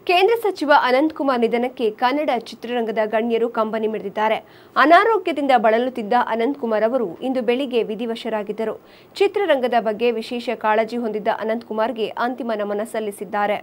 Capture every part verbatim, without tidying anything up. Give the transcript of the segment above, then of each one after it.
ಕೇಂದ್ರ ಸಚಿವ ಅನಂತ್ ಕುಮಾರ್ ನಿಧನಕ್ಕೆ ಕನ್ನಡ ಚಿತ್ರರಂಗದ ಗಣ್ಯರು ಕಂಬನಿ ಮಿಡಿದಿದ್ದಾರೆ. ಅನಾರೋಗ್ಯದಿಂದ ಬಳಲುತ್ತಿದ್ದ ಅನಂತ್ ಕುಮಾರ್ ಅವರು ಇಂದು ಬೆಳಿಗ್ಗೆ ವಿಧಿವಶರಾಗಿದ್ದರು. ಚಿತ್ರರಂಗದ ಬಗ್ಗೆ ವಿಶೇಷ ಕಾಳಜಿ ಹೊಂದಿದ್ದ ಅನಂತ್ ಕುಮಾರ್ಗೆ ಅಂತಿಮ ನಮನ ಸಲ್ಲಿಸಿದ್ದಾರೆ.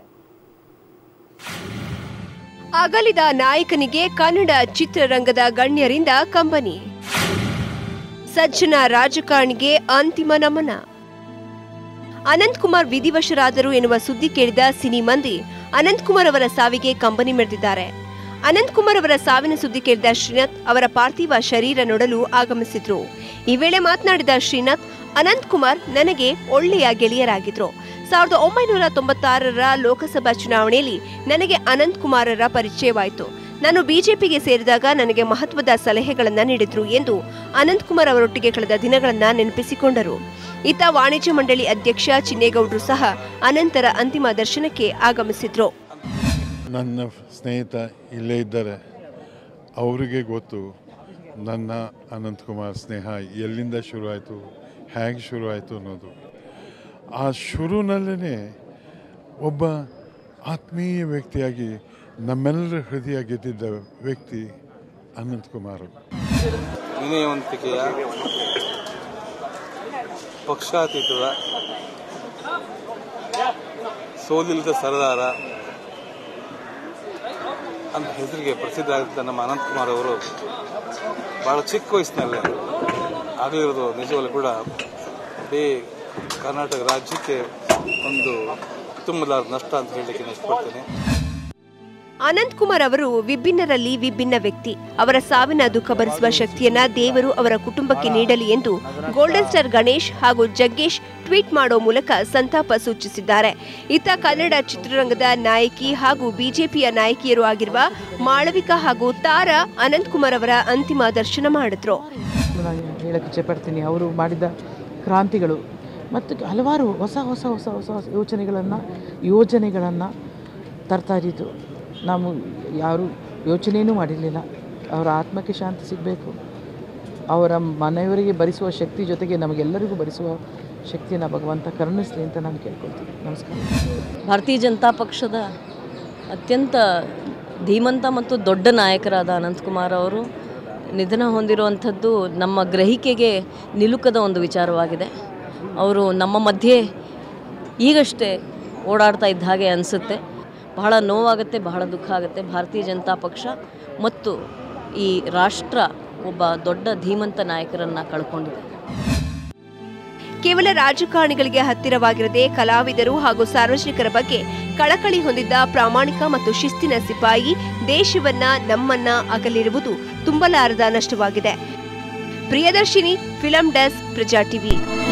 ಅಗಲಿದ ನಾಯಕನಿಗೆ ಕನ್ನಡ ಚಿತ್ರರಂಗದ ಗಣ್ಯರಿಂದ ಕಂಬನಿ. ಸಜ್ಜನ ರಾಜಕಾರಣಿಗೆ ಅಂತಿಮ ನಮನ. ಅನಂತ್ ಕುಮಾರ್ ವಿಧಿವಶರಾದರು ಎನ್ನುವ ಸುದ್ದಿ ಕೇಳಿದ ಸಿನಿ ಮಂದಿ ಅನಂತ್ ಕುಮಾರ್ ಅವರ ಸಾವಿಗೆ ಕಂಬನಿ ಮಿಡಿದಿದ್ದಾರೆ. ಅನಂತ್ ಕುಮಾರ್ ಅವರ ಸಾವಿನ ಸುದ್ದಿ ಕೇಳಿದ ಶ್ರೀನಾಥ್ ಅವರ ಪಾರ್ಥಿವ ಶರೀರ ನೋಡಲು ಆಗಮಿಸಿದ್ರು. ಈ ವೇಳೆ ಮಾತನಾಡಿದ ಶ್ರೀನಾಥ್, ಅನಂತ್ ಕುಮಾರ್ ನನಗೆ ಒಳ್ಳೆಯ ಗೆಳೆಯರಾಗಿದ್ರು. ಸಾವಿರದ ಒಂಬೈನೂರ ತೊಂಬತ್ತಾರರ ಲೋಕಸಭಾ ಚುನಾವಣೆಯಲ್ಲಿ ನನಗೆ ಅನಂತ್ ಕುಮಾರರ ಪರಿಚಯವಾಯಿತು. ನಾನು ಬಿಜೆಪಿಗೆ ಸೇರಿದಾಗ ನನಗೆ ಮಹತ್ವದ ಸಲಹೆಗಳನ್ನ ನೀಡಿದ್ರು ಎಂದು ಅನಂತ್ ಕುಮಾರ್ ಅವರೊಟ್ಟಿಗೆ ಕಳೆದ ದಿನಗಳನ್ನ ನೆನಪಿಸಿಕೊಂಡರು. ಇತ್ತ ವಾಣಿಜ್ಯ ಮಂಡಳಿ ಅಧ್ಯಕ್ಷ ಚಿನ್ನೇಗೌಡರು ಸಹ ಅನಂತರ ಅಂತಿಮ ದರ್ಶನಕ್ಕೆ ಆಗಮಿಸಿದ್ರು. ನನ್ನ ಸ್ನೇಹಿತ ಇಲ್ಲೇ ಇದ್ದಾರೆ, ಅವರಿಗೆ ಗೊತ್ತು ನನ್ನ ಅನಂತ್ ಕುಮಾರ್ ಸ್ನೇಹ ಎಲ್ಲಿಂದ ಶುರುವಾಯಿತು, ಹೇಗೆ ಶುರುವಾಯಿತು ಅನ್ನೋದು. ಆ ಶುರುನಲ್ಲೇ ಒಬ್ಬ ಆತ್ಮೀಯ ವ್ಯಕ್ತಿಯಾಗಿ ನಮ್ಮೆಲ್ಲರ ಹೃದಯ ಗೆದ್ದಿದ್ದ ವ್ಯಕ್ತಿ ಅನಂತ್ ಕುಮಾರ್. ವಿನಯವಂತಿಕೆಯ, ಪಕ್ಷಾತೀತದ, ಸೋಲಿಲ್ಲದ ಸರದಾರ ಅಂತ ಹೆಸರಿಗೆ ಪ್ರಸಿದ್ಧ ಆಗಿದ್ದ ನಮ್ಮ ಅನಂತ್ ಕುಮಾರ್ ಅವರು ಬಹಳ ಚಿಕ್ಕ ವಯಸ್ಸಿನಲ್ಲೇ ಆಗಲಿರೋದು ನಿಜವಲ್ಲೂ ಕೂಡ ಇಡೀ ಕರ್ನಾಟಕ ರಾಜ್ಯಕ್ಕೆ ಒಂದು ತುಂಬಲಾರದ ನಷ್ಟ ಅಂತ ಹೇಳಲಿಕ್ಕೆ ಇಷ್ಟಪಡ್ತೇನೆ. ಅನಂತ್ ಕುಮಾರ್ ಅವರು ವಿಭಿನ್ನರಲ್ಲಿ ವಿಭಿನ್ನ ವ್ಯಕ್ತಿ. ಅವರ ಸಾವಿನ ದುಃಖ ಭರಿಸುವ ಶಕ್ತಿಯನ್ನ ದೇವರು ಅವರ ಕುಟುಂಬಕ್ಕೆ ನೀಡಲಿ ಎಂದು ಗೋಲ್ಡನ್ ಸ್ಟಾರ್ ಗಣೇಶ್ ಹಾಗೂ ಜಗ್ಗೇಶ್ ಟ್ವೀಟ್ ಮಾಡೋ ಮೂಲಕ ಸಂತಾಪ ಸೂಚಿಸಿದ್ದಾರೆ. ಇತ್ತ ಕನ್ನಡ ಚಿತ್ರರಂಗದ ನಾಯಕಿ ಹಾಗೂ ಬಿಜೆಪಿಯ ನಾಯಕಿಯರು ಆಗಿರುವ ಮಾಳವಿಕಾ ಹಾಗೂ ತಾರಾ ಅನಂತ್ ಕುಮಾರ್ ಅವರ ಅಂತಿಮ ದರ್ಶನ ಮಾಡಿದ್ರು. ನಾನು ಹೇಳಕ್ಕೆ ಇಚ್ಛೆಪಡ್ತೀನಿ, ಅವರು ಮಾಡಿದ ಕ್ರಾಂತಿಗಳು ಮತ್ತು ಹಲವಾರು ಹೊಸ ಹೊಸ ಹೊಸ ಹೊಸ ಯೋಚನೆಗಳನ್ನು ಯೋಜನೆಗಳನ್ನು ತರ್ತಾ ಇದ್ದಿದ್ದು ನಾವು ಯಾರೂ ಯೋಚನೆಯೂ ಮಾಡಿರಲಿಲ್ಲ. ಅವರ ಆತ್ಮಕ್ಕೆ ಶಾಂತಿ ಸಿಗಬೇಕು, ಅವರ ಮನೆಯವರಿಗೆ ಭರಿಸುವ ಶಕ್ತಿ ಜೊತೆಗೆ ನಮಗೆಲ್ಲರಿಗೂ ಭರಿಸುವ ಶಕ್ತಿಯನ್ನು ಭಗವಂತ ಕರುಣಿಸಲಿ ಅಂತ ನಾನು ಕೇಳ್ಕೊಳ್ತೀನಿ. ನಮಸ್ಕಾರ. ಭಾರತೀಯ ಜನತಾ ಪಕ್ಷದ ಅತ್ಯಂತ ಧೀಮಂತ ಮತ್ತು ದೊಡ್ಡ ನಾಯಕರಾದ ಅನಂತಕುಮಾರ್ ಅವರು ನಿಧನ ಹೊಂದಿರುವಂಥದ್ದು ನಮ್ಮ ಗ್ರಹಿಕೆಗೆ ನಿಲುಕದ ಒಂದು ವಿಚಾರವಾಗಿದೆ. ಅವರು ನಮ್ಮ ಮಧ್ಯೆ ಈಗಷ್ಟೇ ಓಡಾಡ್ತಾ ಇದ್ದ ಹಾಗೆ ಅನಿಸುತ್ತೆ. ಬಹಳ ನೋವಾಗುತ್ತೆ, ಬಹಳ ದುಃಖ ಆಗುತ್ತೆ. ಭಾರತೀಯ ಜನತಾ ಪಕ್ಷ ಮತ್ತು ಈ ರಾಷ್ಟ್ರ ಒಬ್ಬ ದೊಡ್ಡ ಧೀಮಂತ ನಾಯಕರನ್ನು ಕಳ್ಕೊಂಡಿದೆ. ಕೇವಲ ರಾಜಕಾರಣಿಗಳಿಗೆ ಹತ್ತಿರವಾಗಿರದೆ ಕಲಾವಿದರು ಹಾಗೂ ಸಾರ್ವಜನಿಕರ ಬಗ್ಗೆ ಕಳಕಳಿ ಹೊಂದಿದ್ದ ಪ್ರಾಮಾಣಿಕ ಮತ್ತು ಶಿಸ್ತಿನ ಸಿಪಾಯಿ ದೇಶವನ್ನ ನಮ್ಮನ್ನ ಅಗಲಿರುವುದು ತುಂಬಲಾರದ ನಷ್ಟವಾಗಿದೆ. Priyadarshini, film desk, Praja TV.